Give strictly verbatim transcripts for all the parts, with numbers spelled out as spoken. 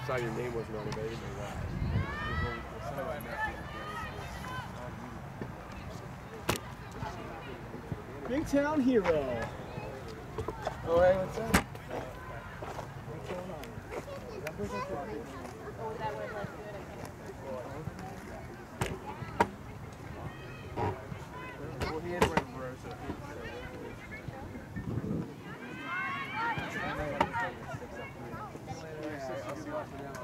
saw your name wasn't on it, but I didn't know why. Big Town Hero. Oh, hey, what's up? What's going on? Oh, that was less good. Well, he is wearing Rosa. I'll see what for now.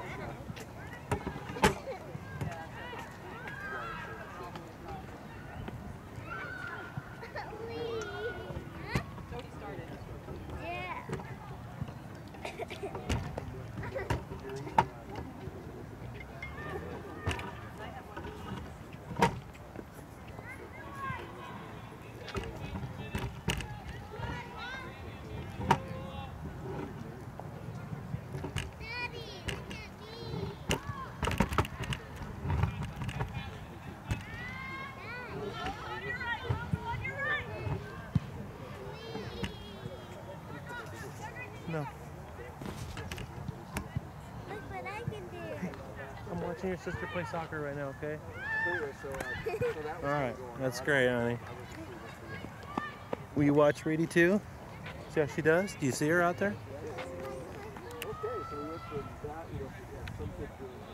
No. Look what I can do. I'm watching your sister play soccer right now, okay? All Alright, that's great, honey. Will you watch Reedy too? See how she does? Do you see her out there? Okay, so we went from that, you know, some kids doing like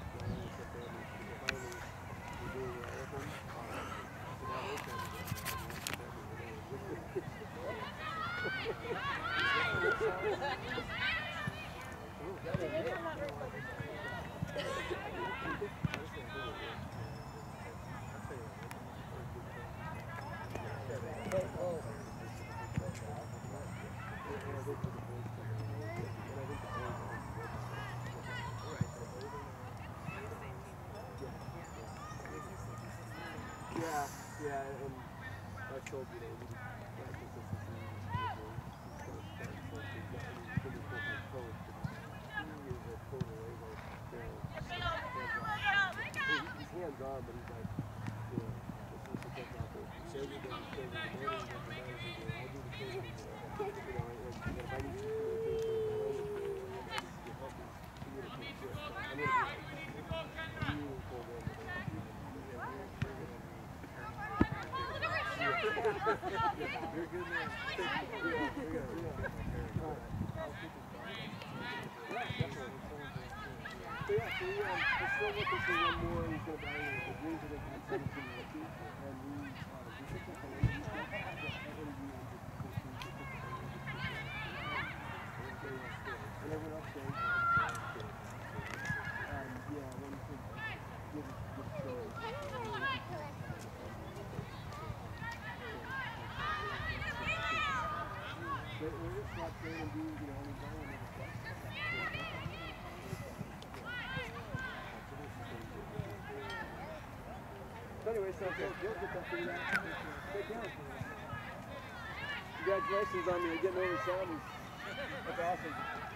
Yeah, yeah, and I told you that we that consistency is he's hands on, but he's like, you know, this is the thing out there. Say you're going to say the morning, and the night, I'll do the coding, you know, and if I need to do things for the morning, I need to help me communicate shit. I'm going to be like, you pull in. You're good, man. Yeah, yeah, yeah. All right. I'll keep it going. Yeah, definitely. So yeah, so we, um, we're still looking for one more. He's going to buy the Blues are going to have seventeen rookies, and we, uh, we picked up a lady who's got that interview with the coach. And everyone else stays. Um, yeah, when you could give us good stories. But we're just not saying and do, you know, we're going to the So anyway, so you'll, you'll get that figured out. Take care. Congratulations on you getting over Sammy's. That's awesome.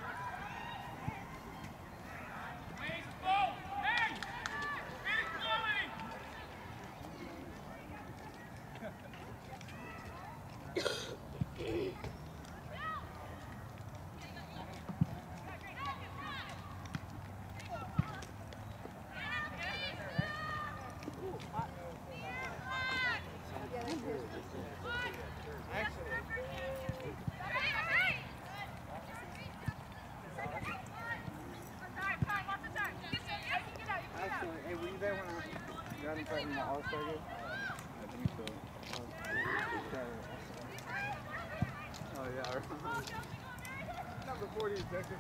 In the All-Star game? I think so. Oh, yeah. Number forty is Texas.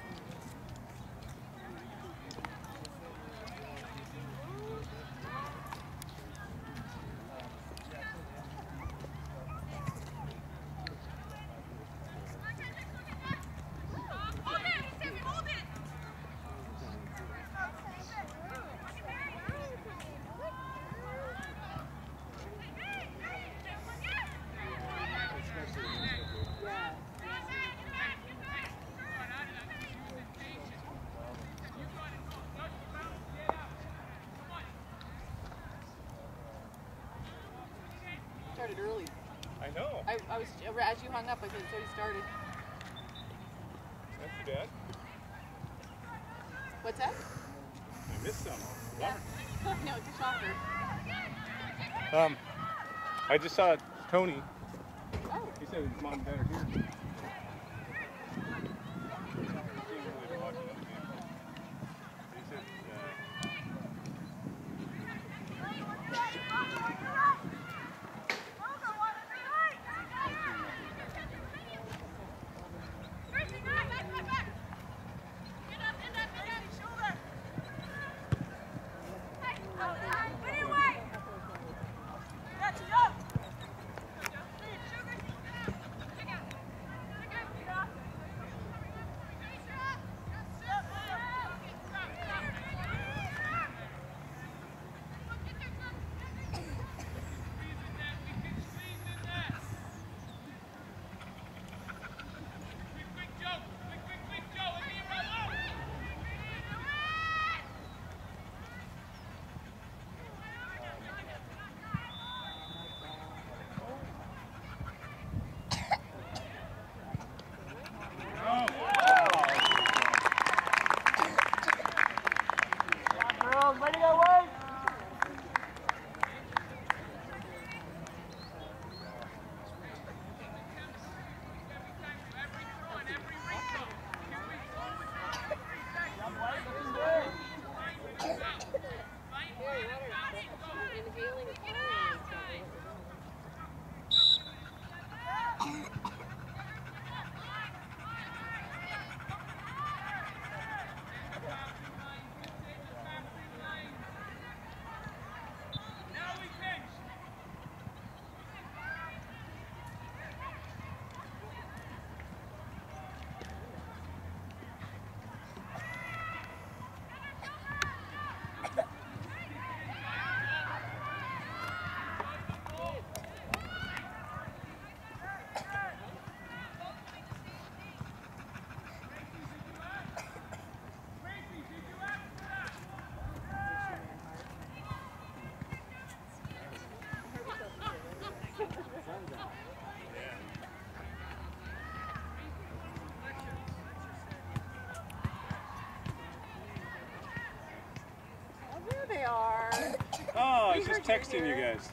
Started early. I know. I, I was as you hung up. I said it's already started. That's too bad. What's that? Missed some. Yeah. No, it's a shocker. Um, I just saw Tony. Oh. He said his mom and dad are here. They are. Oh, he's just texting you guys.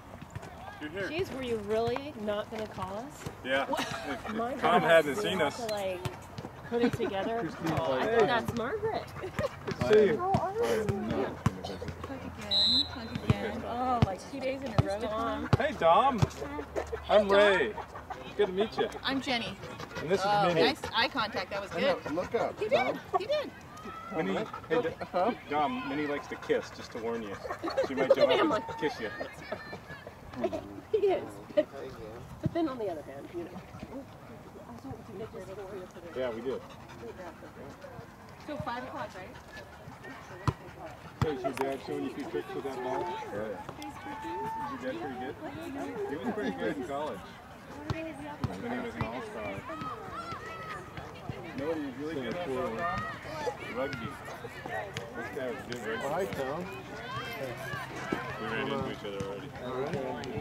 You're here. Jeez, were you really not going to call us? Yeah. If, My if Tom God, hadn't we seen have us. To, like, put it together. Oh, I Hey. thought that's Margaret. See you. How are you? Plug again. Plug again. Oh, like two days in a row. Dom. Hey, Dom. I'm Ray. Good to meet you. I'm Jenny. And this Oh, is Minnie. nice eye contact. That was good. Look up. He did. He did. Minnie, hey, D- Dom, Minnie likes to kiss, just to warn you. She might jump up and kiss you. He is. But, but then on the other hand, you know. Yeah, we did. So five o'clock, right? So is your dad showing you a few tricks with that ball? Yeah. Is your dad pretty good? He was pretty good in college. When he was an all-star. You know what he was really good at, though, Tom? Rugby. This guy was good rugby. Hi, Tom. We ran into each other already. Already?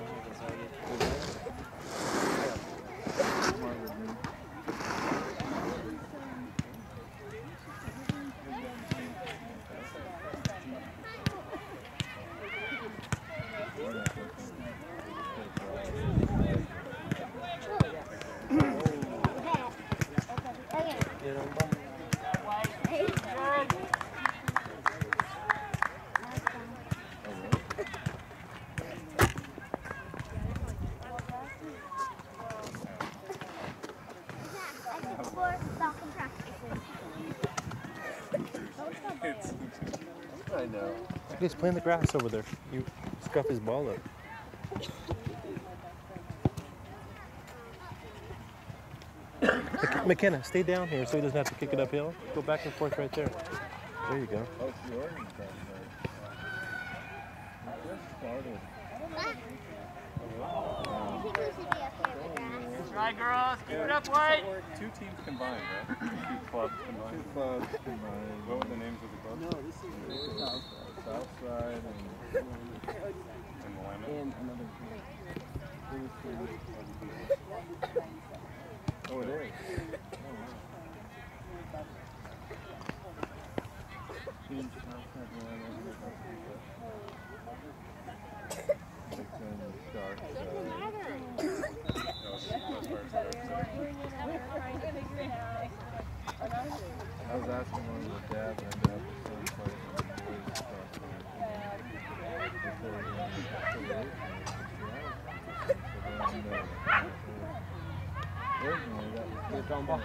I know. He's playing the grass over there. You scuff his ball up. McKenna, stay down here so he doesn't have to kick it uphill. Go back and forth right there. There you go. Oh, it's the Oregon stuff. Just started. Right, girls. Keep it up, White. Two teams combined, right? Two clubs combined. Two clubs combined. What were the names of the clubs? No, this is the Southside. Southside and, And Willamette? and another Oh, it is. Oh, wow. I was asking one of the dads and ended up with some place in the boys across the way. Before he went to the ocean. So then, uh, originally that was the dumbbell.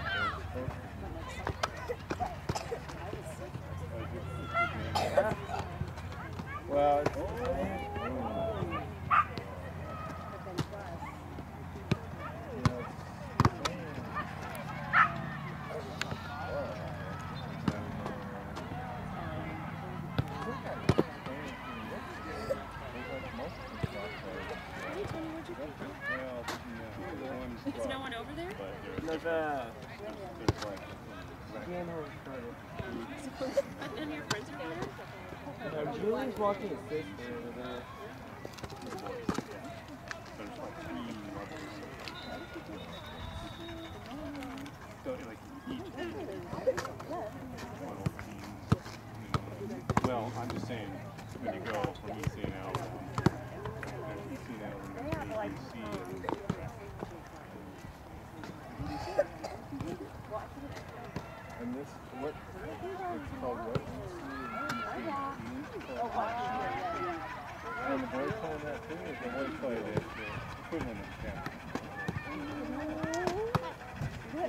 Well, it's, Is no one over there? There's a game over None of your friends are there? there. Julie's walking his sister over there. There's like three levels. So like each team, one old team. Well, I'm just saying when you go from E C N L, there's E C N L and there's A B C. And this, what, it's called what? And the boys playing that too, or the boys play the equivalent of that? Yeah.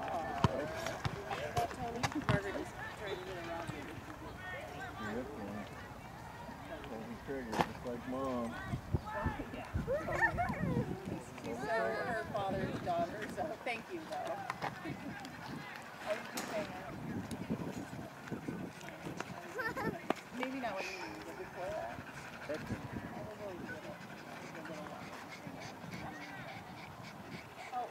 Margaret is trying to get around me. This one. Pulling trigger, just like mom. She's so her father's daughter, so thank you though. I was just saying that. Maybe not what you need, but before that. I was always doing it. A little while. Oh.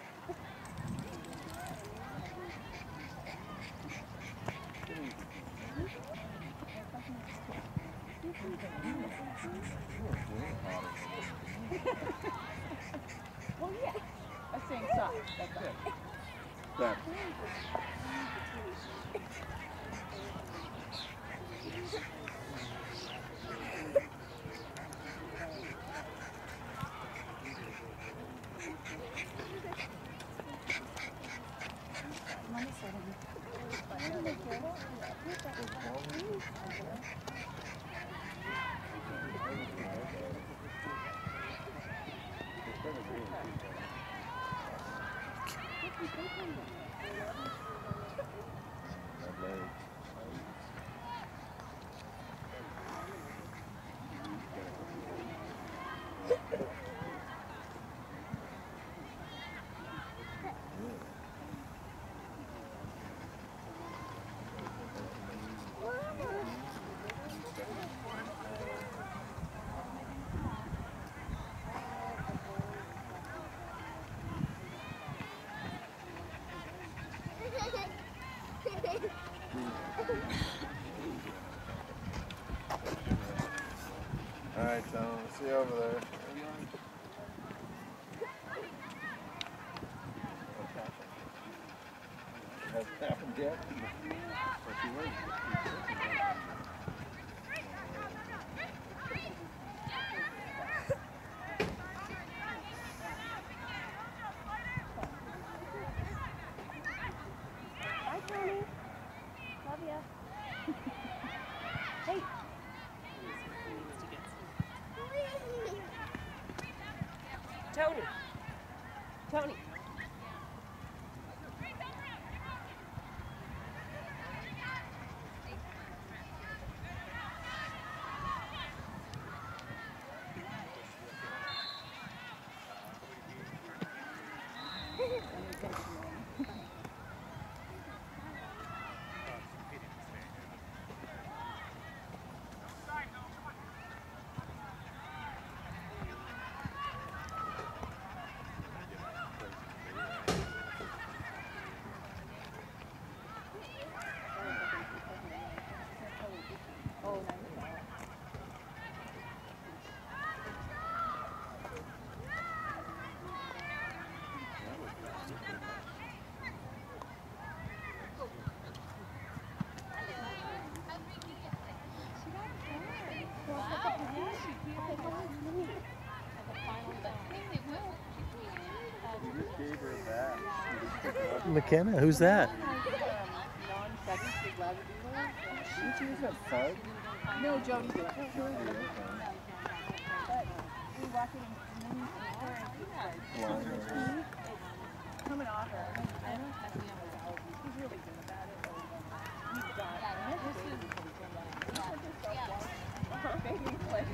Well, yeah. I was saying socks. That's all. That. All right, Tom, see you over there. Hasn't happened yet. Bye, Tony. Love ya. Hey. Tony. Tony. McKenna, who's that? No, Jody did. Coming off her. He's really good about it. He's got this is baby play.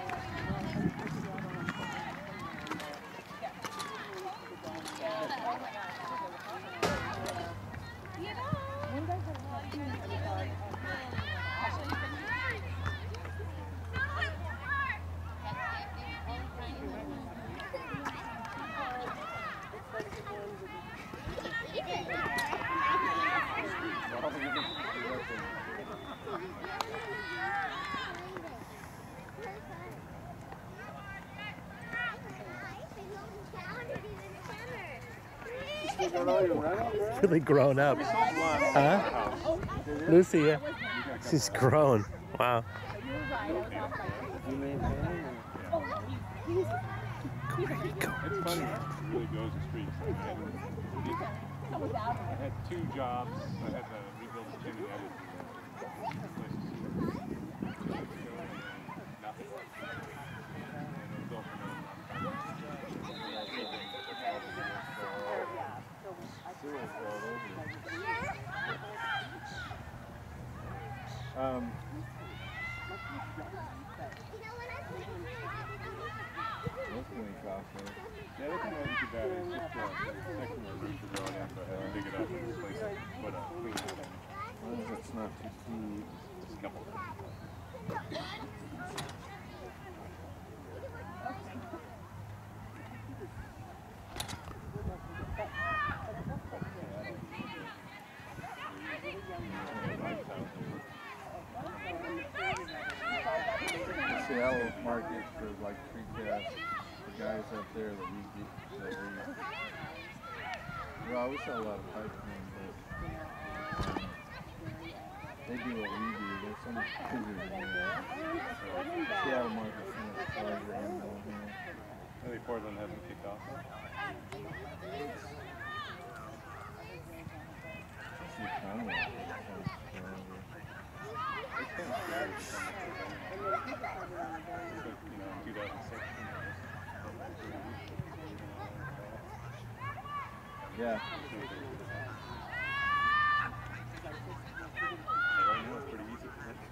Really grown up. Huh? Lucy, yeah. She's grown. Wow. It's funny. It really goes the streets. I, I had two jobs. I had to rebuild the gym and I did nothing. Um, yeah, that's not too bad. It's just uh, next to my roof is going in, so I had to dig it up and replace it. But uh, clean it up. As long as it's not too deep. Just a couple of Seattle market for like precast, the guys up there that we get, that we, well, we sell a lot of pipe clean, but um, they do what we do. There's some bigger than that. Seattle market's so much larger than down here. Really, Portland hasn't kicked off. It's the economy. It's kind of scary. You know, in two thousand six. Yeah. Right now it's pretty easy.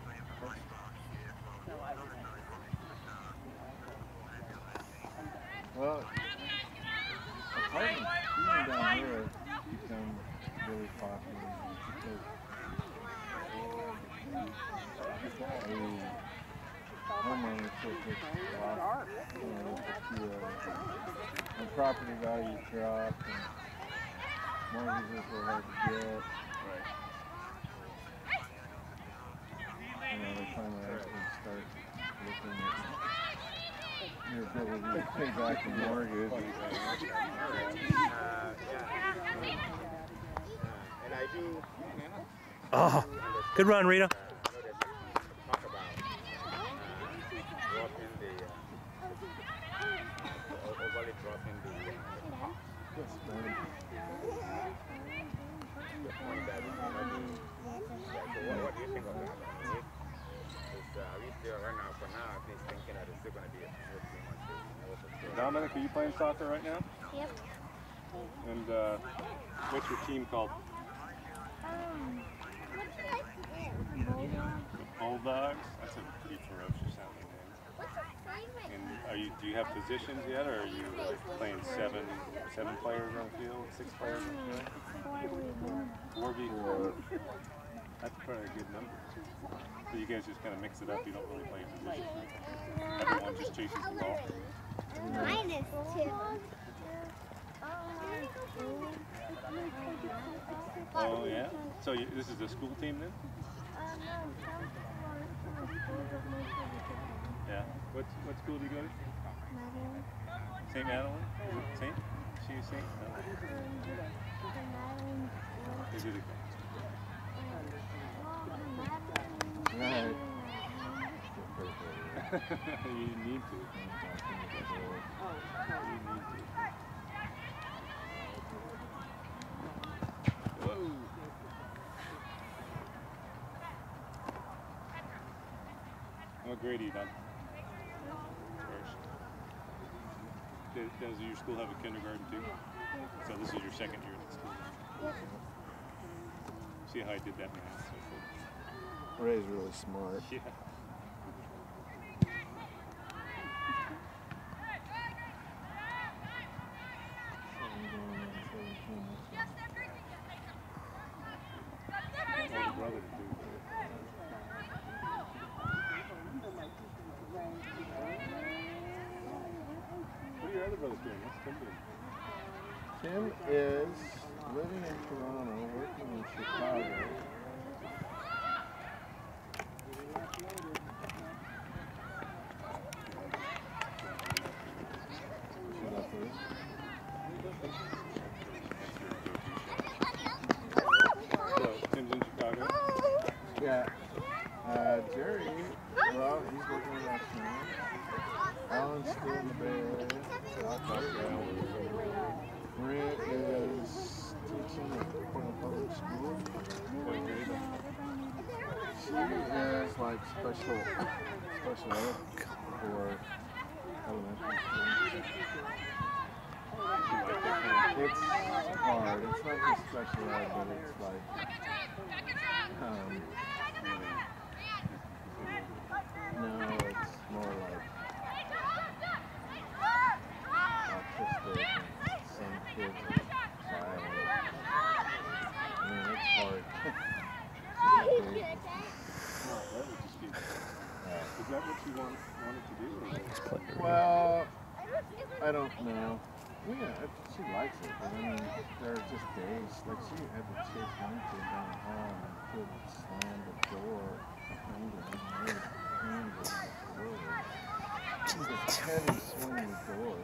Well, apartments, even down here, have become really popular because homeownership is a lot, you know, if you, uh, when property values drop and mortgages are hard to get, Right. you know, they finally actually start looking at your ability to pay back the mortgage. And I do Oh, good run, Rita. talk about dropping the overly dropping the the point that it may not be. So what, what do you think of that? Is uh, we still right now for now? I think thinking that it's still going to be a smooth team until most of the Dominic, are you playing soccer right now? Yep. And uh, what's your team called? Um, what do you like to do? The Bulldogs? That's a pretty ferocious sounding name. What's your favorite? And are you, do you have positions yet, or are you like playing seven, seven players on the field, six players on the field? Four v four. That's probably a good number. So you guys just kind of mix it up. You don't really play a position. Everyone just chases the ball. Mine is two. Oh yeah. So you, this is the school team then? Yeah. What what school do you go to? Saint Madeline? Is it Saint? She Saint? No. Is it a Right. you need to. You need to. What grade are you done? First. Does, does your school have a kindergarten too? So this is your second year at school? See how I did that math? So cool. Ray's really smart. Yeah. Older brother to do. What are your other brothers doing? What's Tim doing? Tim is living in Toronto, working in Chicago. Shut up, please. So, Tim's in Chicago? Yeah. Uh, Jerry, well, he's working with us now. Alan's still in the Bay Area. Maria is teaching at Portland Public School. What grade? She is like special, special ed for elementary school. It's hard. It's not just special ed, but it's like, um, no, it's more like autistic and some kids are silent. I mean, it's hard. Oh, that would just be. Is that what you want, wanted to do? Or? Well, I don't know. Yeah, she likes it, but I mean, there are just days, like she had to chase one kid down the hall and the kid would slam the door behind him and he would hand it forward. It was a heavy swinging door.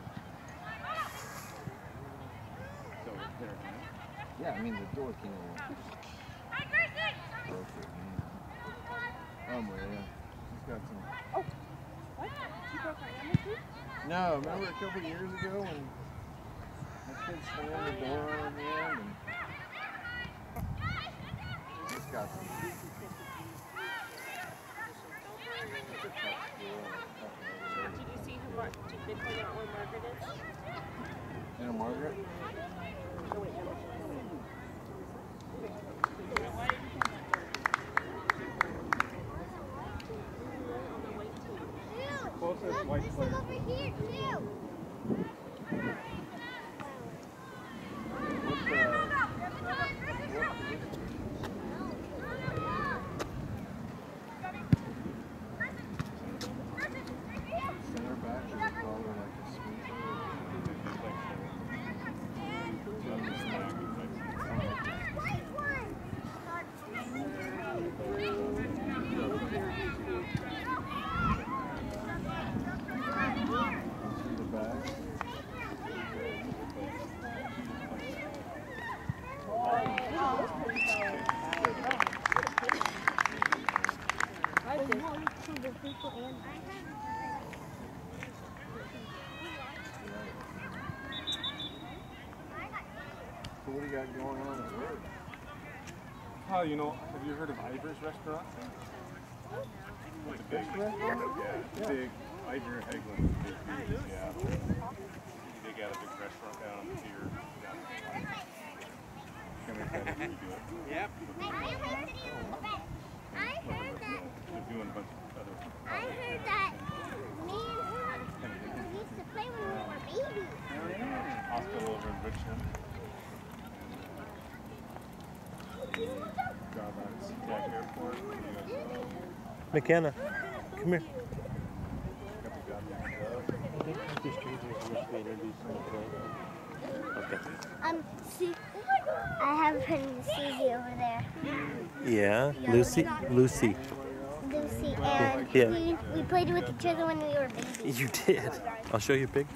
So it's there now? Yeah, I mean, the door came over. Broke it, man. Oh, Maria. She's got some. Oh, what? You broke my hammer too? No, remember a couple years ago when my kid slammed the door on the end and she's got some. Did you see who Mar- did they point out where Margaret is? You know Margaret? Oh, wait, Emma. Closest white This is player. over here too. What's the, center back, or they call her like a sweeper? White one. See the back? So what do you got going on at work? Oh, you know, have you heard of Ivor's restaurant? It's a big restaurant? Yeah, big. Ivor Hegland. Big, big, yeah. They got a big restaurant down on the pier. Down in Can we try to redo it? Yep. I heard that. I heard that. They're doing a bunch of other. I heard that. Me and her used to play when we were babies. Hospital over in Richmond. Job at SeaTac Airport. McKenna, come here. Got the job at These strangers wish they introduced them. Okay. Um, see, I have a friend Susie over there. Yeah, Lucy. Lucy. Lucy, and Yeah. we, we played with each other when we were babies. You did. I'll show you a picture.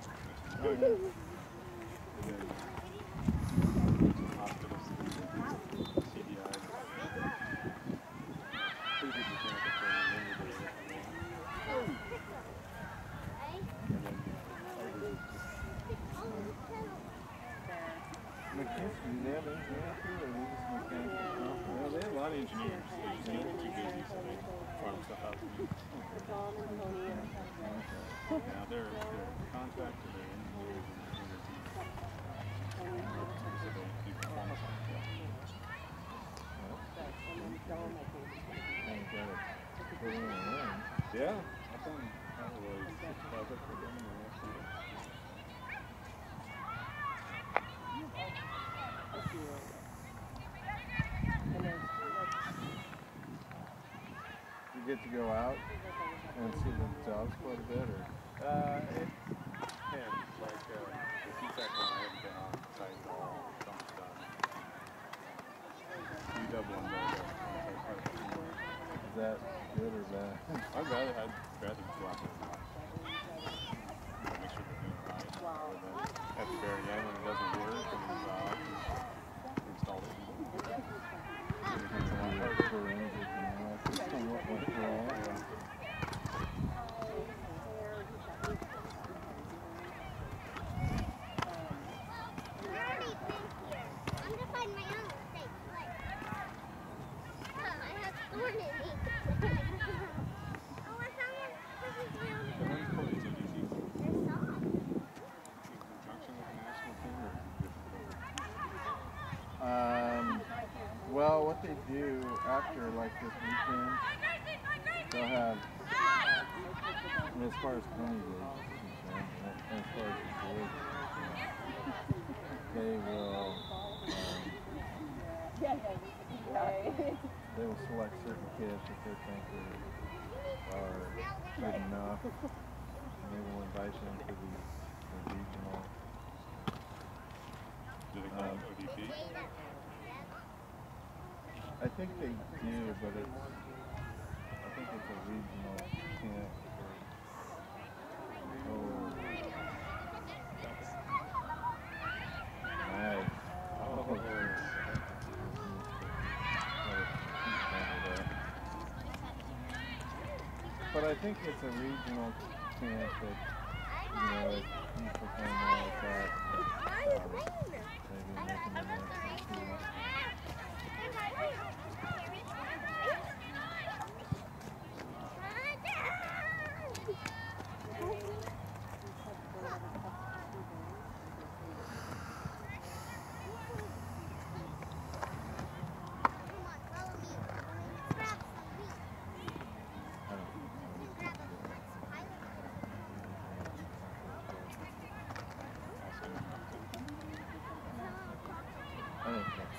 McKinsey, they have engineers too, or they just mechanical? Well, they have a lot of engineers. They just need too busy, so they farm stuff out. Don and Tony are Now they're, they're contracted, they're engineers and they're energy. So they keep performance on it. and then Don, I think, is going to be Things got to put in and win. Yeah, I think that was project for them in the last year. this year. And then You get to go out and see the jobs quite a bit, or? Uh, it depends. Like, uh, the C TEC one, I haven't been on site at all. Something's done. U W one, though, on site quite a bit more. Is that good or bad? I'd rather, I'd rather go out there and make sure they're doing it right. Rather than at the very end when it doesn't work and then go out and install it. Forensic analysis on what went wrong. I'm gonna find my own safe place. Oh, I have thorn in me. Oh, I found one. This is my own. But when it's called A T D C, They're soft. in conjunction with the national thing or different program? Um, well, what they do after like this weekend, they'll have, and as far as Tony is concerned, and as far as the boys, they will, um, they will select certain kids that they think are, are good enough, and they will invite them to the, the regional. Do they call it O D P? I think they do, but it's, I think it's a regional camp for, oh, nice. Oh, But I think it's a regional camp that, you know, that people kind of know like that. Um, maybe making them like I think that's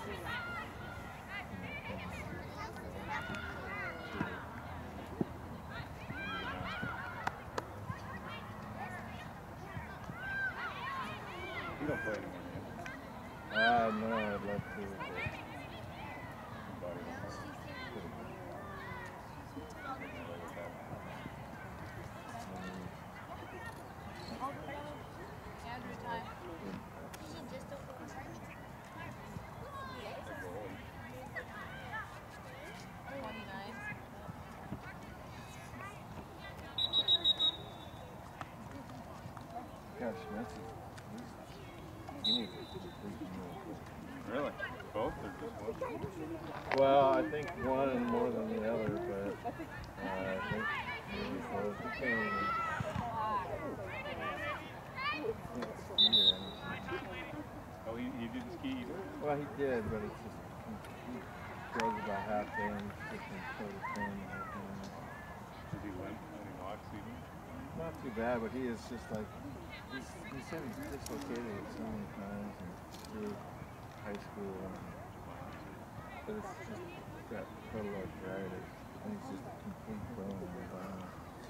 you don't play anymore, do you? Uh, no, I'd love to. But Body wants to. Andrew time. You should just open the twenty-nine. gosh, Smith is, he's, he needs a regional. Really? Both or just one? Well, I think one and more than the other, but uh, I think maybe both. He can't even can't ski or anything. Oh, he, he didn't ski either? Well, he did, but it's just, he, he goes about half day and he's just in sort of pain the whole time. Did he limp when he walks even? Not too bad, but he is just like, he's, he said he's dislocated it so many times and through high school, and, but it's just got total arthritis, and he's just a complete bone in the bone.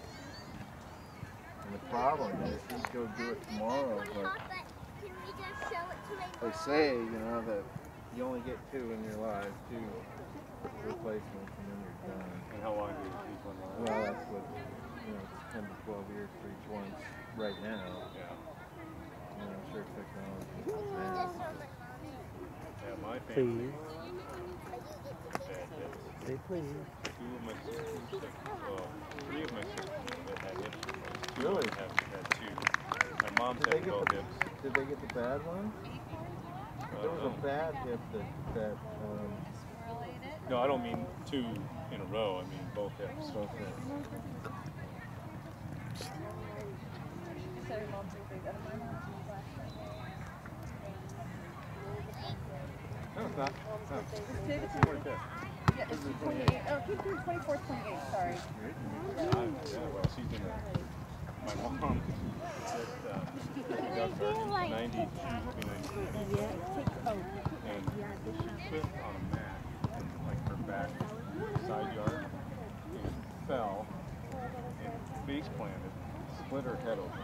And the problem is, he'd go do it tomorrow, but Can we just show it to my they say, you know, that you only get two in your life, two replacements, and then you're done. And how long do you keep one on? Well, that's what, you know, it's ten to twelve years for each one right now. Yeah. You know, I'm sure technology is Just advanced. show my mommy. Yeah, my family Please. But you get to had hips. Say please. Two of my sisters, like, well, three of my sisters that had hips replaced. Two Really? Have had two. My mom's Did they had get both the, hips. did they get the bad one? There was Uh, a bad hip that, that, um, no, I don't mean two in a row. I mean both hips. both hips. Sorry, Mom, so big. I don't mind. No, it's not. No. It's big. It's twenty-fifth. Yeah, it's twenty-eight. Oh, keep doing twenty-fourth, twenty-eighth. Sorry. Yeah, well, she's in the, my mom said, uh, got started in ninety, and she slipped on a mat in like her back side yard and fell and face planted, split her head open,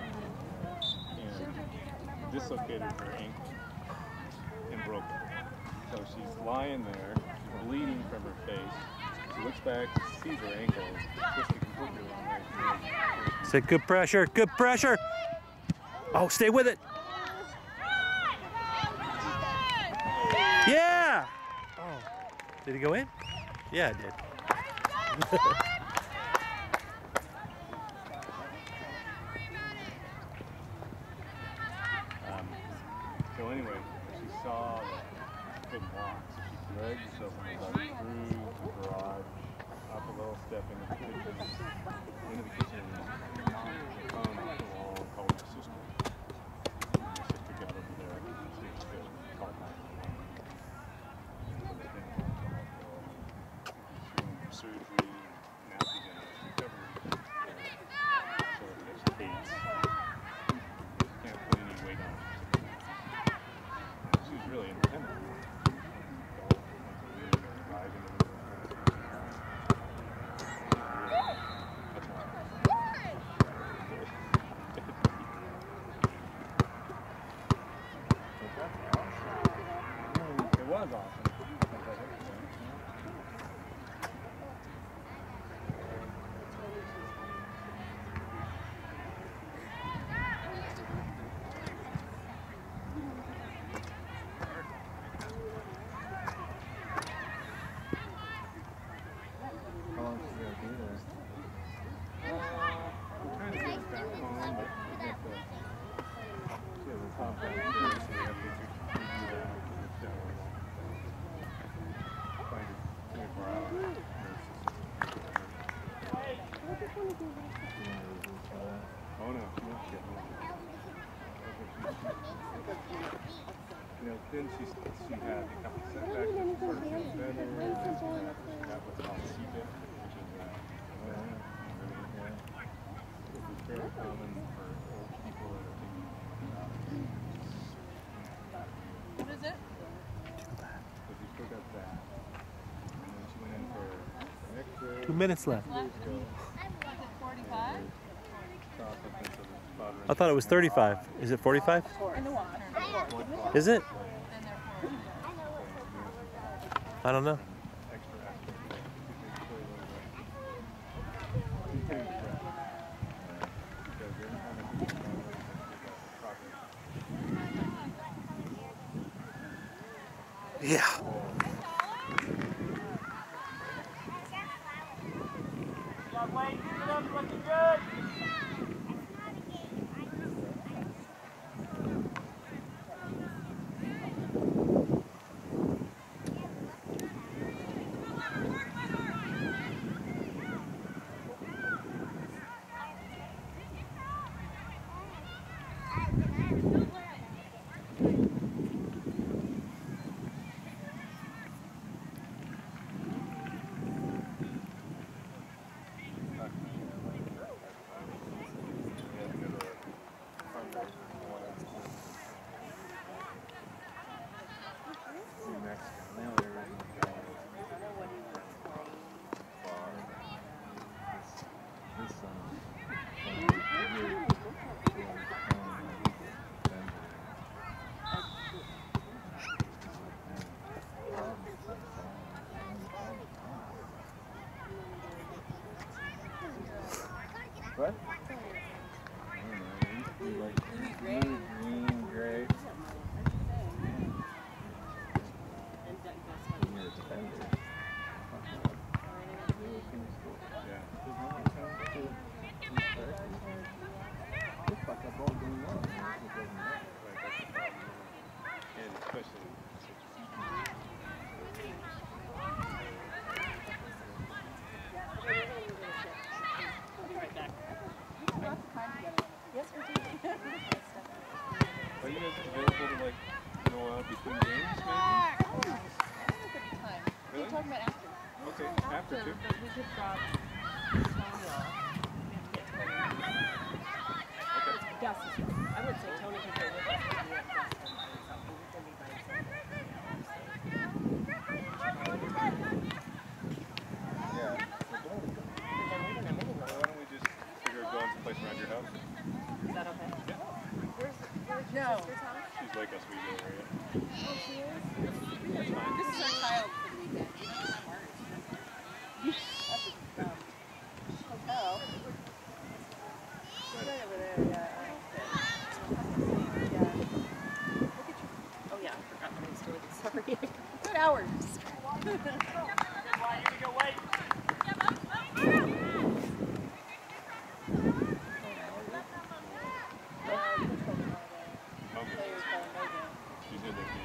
and dislocated her ankle and broke it. So she's lying there, she's bleeding from her face. She looks back, sees her ankle, twisted completely wrong way. Say good pressure, good pressure. Oh, stay with it. Yeah. Oh, did he go in? Yeah, it did. um, so anyway, she saw that she couldn't walk, so she dragged herself through the garage, up a little step into the kitchen, into the kitchen, and knocked the phone off the wall and called my sister. And my sister got over there and she was good. Called nine one one. She went for surgery, now she's in a recovery. So there's Kate's. Can't put any weight on her. She was really independent. It was awesome. How long is it going to be there? We're trying to get it back home, but we have to get the top down here, so we have to do that. So, find it twenty-four hours. Oh no, she wants to get home. You know, then she, she had a couple of setbacks, and she started feeling better, and then she had, she got what's called C B I P, which is uh, really, yeah, this is very common for old people that are taking What is it? so she still got that. And then she went in for an X-ray. Two minutes left. Years ago. forty-five? Saw something, so the spot I thought it was thirty-five. Is it forty-five? In the water. Is it? And they're forty. I don't know. extra aspect. Because every time I do this, I get Yeah. What? I don't know. It used to be like blue, green, gray. And you're a defender. Looks like a ball going on. And especially I'll be right back. after two? But we could drop Tony off. Okay. Gus is right. I would say Tony could go with us, but we have Gus and himself. He was going to be by himself. Yeah. But then we don't have anyone. Why don't we just figure out going someplace around your house? Is that okay? Yeah. Where's, where's No. your sister's house? She's like us, we go area. Oh, she is? That's fine. This is our child for the weekend. You know, smart. That's a um, hotel. She's right over there, yeah. Yeah. Look at you. Oh, yeah, I forgot what I was doing. Sorry. Good hours. Okay. You said that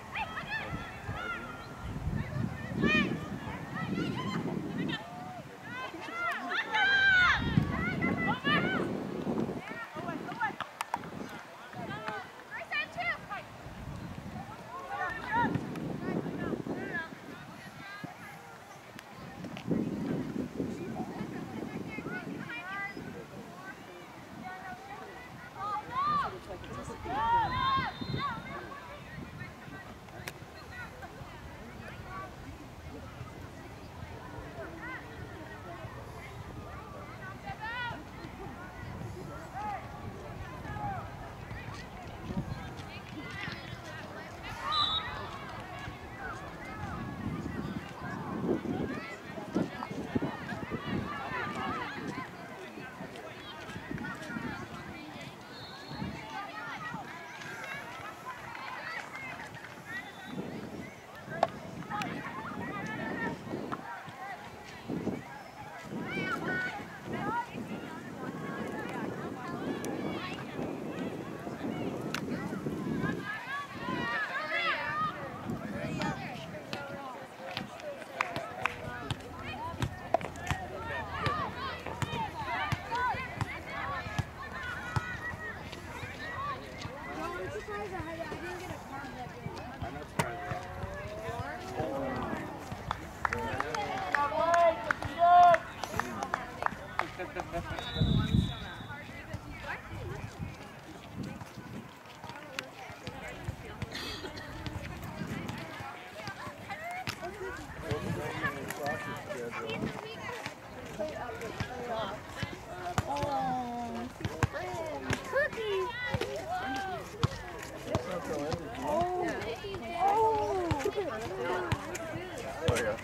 Oh, yeah.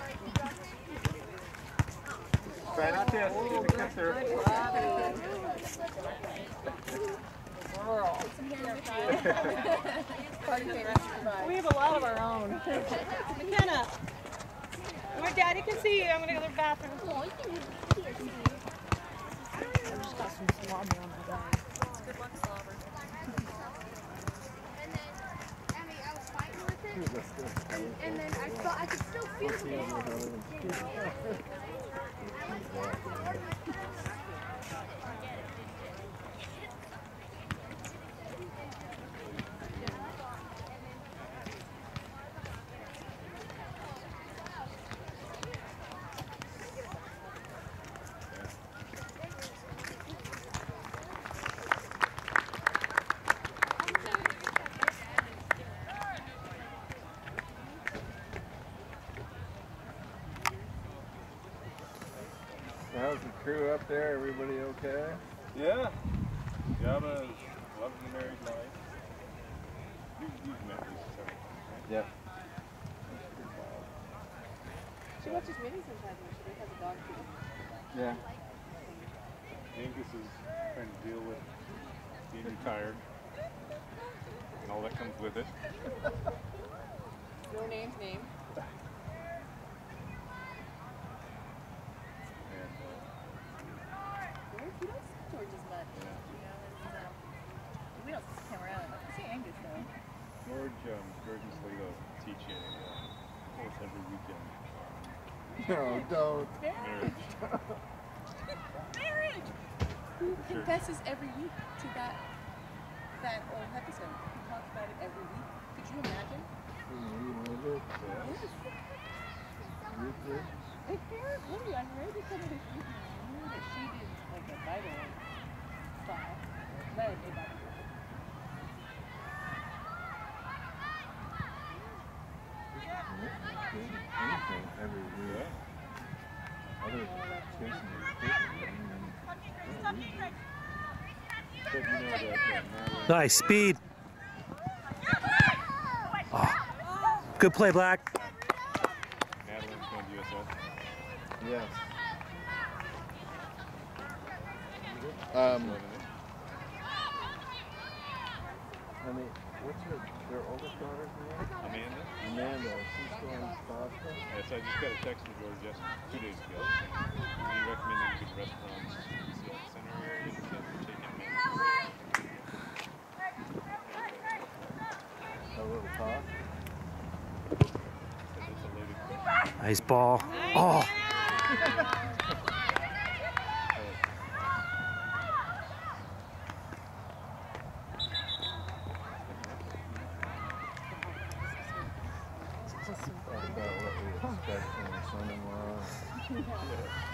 Try not to get the kisser. We have a lot of our own. McKenna, my daddy can see you. I'm going to go to the bathroom. I just got some salami on my bag. Good luck, Slobber. And then, I mean, I was fighting with it, and, and then I felt I could still feel the How's the crew up there? Everybody okay? Yeah. Jabba's loving the married life. You've, you've met Lisa several times, right? Yeah. She watches movies sometimes when she has a dog too. Yeah. Angus is trying to deal with being retired and all that comes with it. No name's name. And uh, We don't see George as much. Yeah. You know, and, um, we don't see him around. I see Angus though. George, um, George and Sligo teaching uh, almost every weekend. No, don't. Marriage. Marriage! Who Sure. confesses every week to that that old episode? He talks about it every week. Could you imagine? You know it. Yes. You too. Apparently, I read some of the shooting. I knew that she did like a Bible style. Led a Bible. Anything every week. Other chasing But you know that uh, Madeline, Nice speed. Oh. Good play, Black. Madeline's going to U S F. yes. Um, I mean, what's her, their oldest daughter's name? Amanda? Amanda. She's going to Boston. Yes, I just got a text from George just two days ago saying he recommended good restaurants in the Seattle Center area to take him in. A little talk. It's a loaded Nice ball. Oh. Talk about what we expect from the son-in-law.